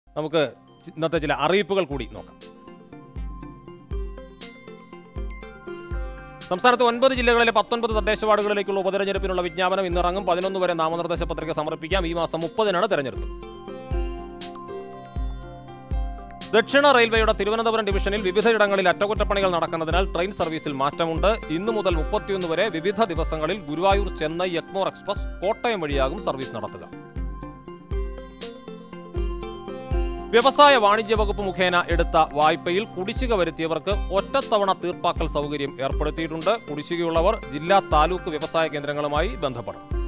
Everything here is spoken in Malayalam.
നമുക്ക് ഇന്നത്തെ ചില അറിയിപ്പുകൾ കൂടി നോക്കാം. സംസ്ഥാനത്ത് 9 ജില്ലകളിലെ 19 തദ്ദേശ വാർഡുകളിലേക്കുള്ള ഉപതെരഞ്ഞെടുപ്പിനുള്ള വിജ്ഞാപനം ഇന്നിറങ്ങും. 11 വരെ നാമനിർദ്ദേശ പത്രിക സമർപ്പിക്കാം. ഈ മാസം 30-നാണ് തെരഞ്ഞെടുപ്പ്. ദക്ഷിണ റെയിൽവേയുടെ തിരുവനന്തപുരം ഡിവിഷനിൽ വിവിധയിടങ്ങളിൽ അറ്റകുറ്റപ്പണികൾ നടക്കുന്നതിനാൽ ട്രെയിൻ സർവീസിൽ മാറ്റമുണ്ട്. ഇന്നു മുതൽ 31 വരെ വിവിധ ദിവസങ്ങളിൽ ഗുരുവായൂർ ചെന്നൈ എഗ്മോർ എക്സ്പ്രസ് കോട്ടയം വഴിയാകും സർവീസ് നടത്തുക. വ്യവസായ വാണിജ്യ വകുപ്പ് മുഖേന എടുത്ത വായ്പയിൽ കുടിശ്ശിക വരുത്തിയവർക്ക് ഒറ്റത്തവണ തീർപ്പാക്കൽ സൗകര്യം ഏർപ്പെടുത്തിയിട്ടുണ്ട്. കുടിശ്ശികയുള്ളവർ ജില്ലാ താലൂക്ക് വ്യവസായ കേന്ദ്രങ്ങളുമായി ബന്ധപ്പെടണം.